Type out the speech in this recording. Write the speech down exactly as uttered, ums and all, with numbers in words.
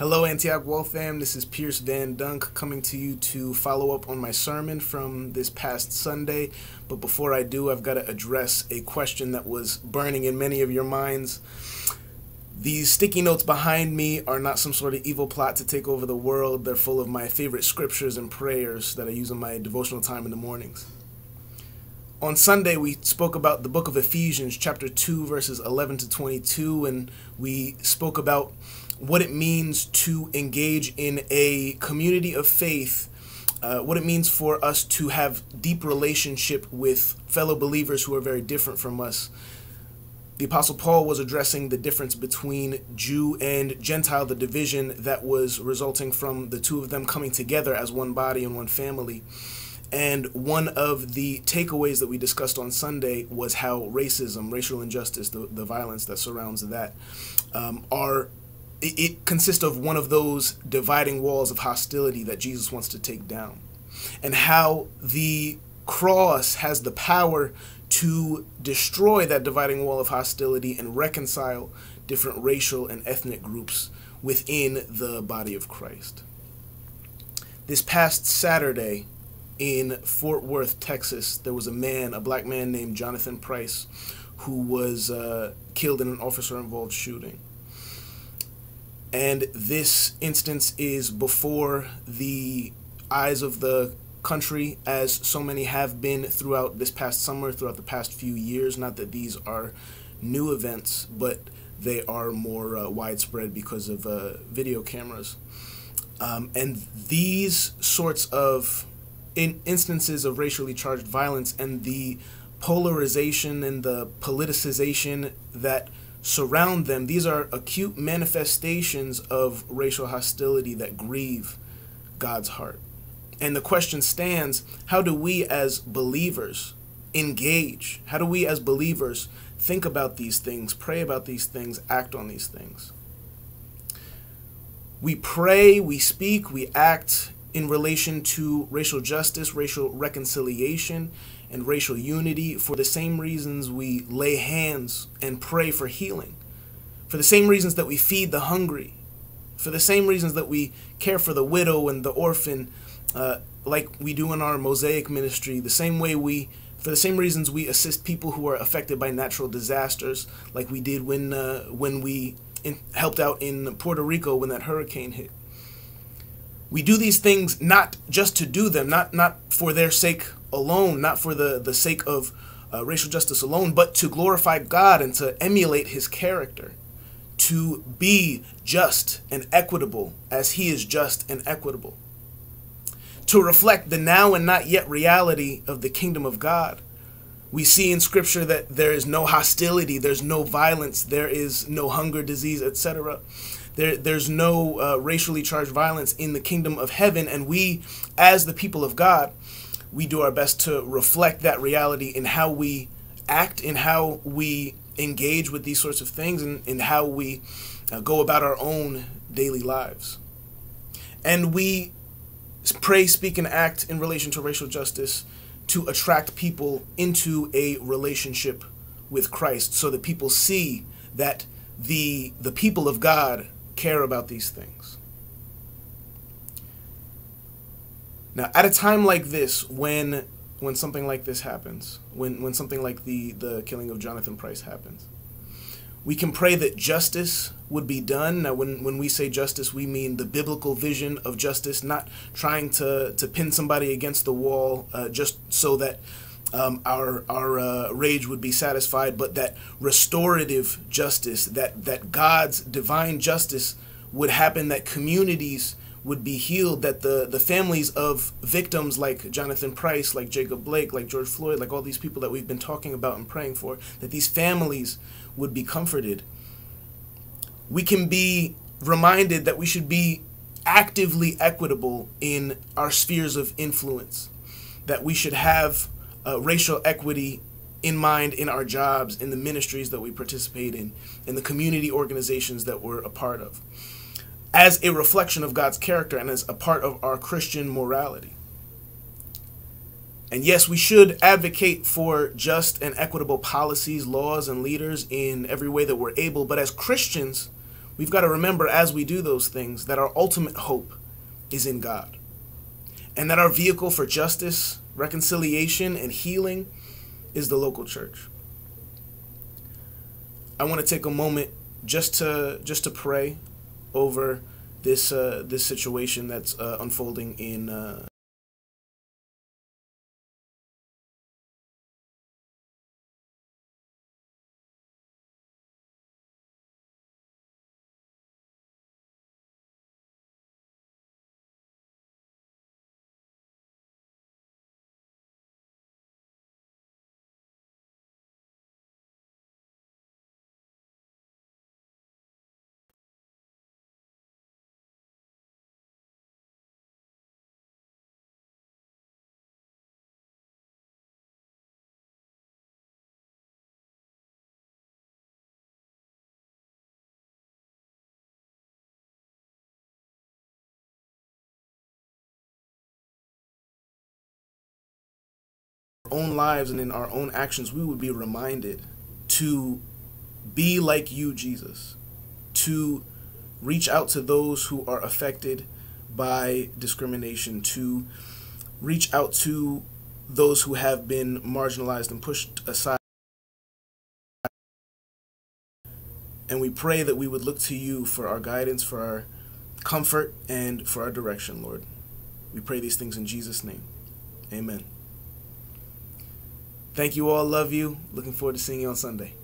Hello, Antioch Waltham. This is Pierce Van Dunk coming to you to follow up on my sermon from this past Sunday. But before I do, I've got to address a question that was burning in many of your minds. These sticky notes behind me are not some sort of evil plot to take over the world. They're full of my favorite scriptures and prayers that I use in my devotional time in the mornings. On Sunday, we spoke about the book of Ephesians, chapter two, verses eleven to twenty-two, and we spoke about what it means to engage in a community of faith, uh, what it means for us to have deep relationship with fellow believers who are very different from us. The Apostle Paul was addressing the difference between Jew and Gentile, the division that was resulting from the two of them coming together as one body and one family. And one of the takeaways that we discussed on Sunday was how racism, racial injustice, the, the violence that surrounds that, um, are it, it consists of one of those dividing walls of hostility that Jesus wants to take down. And how the cross has the power to destroy that dividing wall of hostility and reconcile different racial and ethnic groups within the body of Christ. This past Saturday, in Fort Worth, Texas, there was a man, a black man named Jonathan Price, who was uh, killed in an officer-involved shooting. And this instance is before the eyes of the country, as so many have been throughout this past summer, throughout the past few years. Not that these are new events, but they are more uh, widespread because of uh, video cameras. Um, and these sorts of in instances of racially charged violence and the polarization and the politicization that surround them, these are acute manifestations of racial hostility that grieve God's heart. And the question stands, how do we as believers engage? How do we as believers think about these things, pray about these things, act on these things? We pray, we speak, we act in relation to racial justice, racial reconciliation, and racial unity for the same reasons we lay hands and pray for healing, for the same reasons that we feed the hungry, for the same reasons that we care for the widow and the orphan, uh, like we do in our Mosaic ministry, the same way we, for the same reasons we assist people who are affected by natural disasters, like we did when, uh, when we in, helped out in Puerto Rico when that hurricane hit. We do these things not just to do them, not not for their sake alone, not for the, the sake of uh, racial justice alone, but to glorify God and to emulate his character, to be just and equitable as he is just and equitable, to reflect the now and not yet reality of the kingdom of God. We see in Scripture that there is no hostility, there's no violence, there is no hunger, disease, et cetera. There, there's no uh, racially charged violence in the kingdom of heaven, and we, as the people of God, we do our best to reflect that reality in how we act, in how we engage with these sorts of things, and in how we uh, go about our own daily lives. And we pray, speak, and act in relation to racial justice to attract people into a relationship with Christ, so that people see that the the people of God care about these things. Now, at a time like this, when when something like this happens, when when something like the the killing of Jonathan Price happens, we can pray that justice would be done. Now, when when we say justice, we mean the biblical vision of justice, not trying to to pin somebody against the wall uh, just so that Um, our our uh, rage would be satisfied, but that restorative justice, that that God's divine justice would happen, that communities would be healed, that the, the families of victims like Jonathan Price, like Jacob Blake, like George Floyd, like all these people that we've been talking about and praying for, that these families would be comforted. We can be reminded that we should be actively equitable in our spheres of influence, that we should have Uh, racial equity in mind in our jobs, in the ministries that we participate in, in the community organizations that we're a part of, as a reflection of God's character and as a part of our Christian morality. And yes, we should advocate for just and equitable policies, laws, and leaders in every way that we're able, but as Christians, we've got to remember as we do those things that our ultimate hope is in God, and that our vehicle for justice, reconciliation, and healing is the local church. I want to take a moment just to just to pray over this uh, this situation that's uh, unfolding in uh, our own lives and in our own actions, we would be reminded to be like you, Jesus, to reach out to those who are affected by discrimination, to reach out to those who have been marginalized and pushed aside. And we pray that we would look to you for our guidance, for our comfort, and for our direction, Lord. We pray these things in Jesus' name. Amen. Thank you all. Love you. Looking forward to seeing you on Sunday.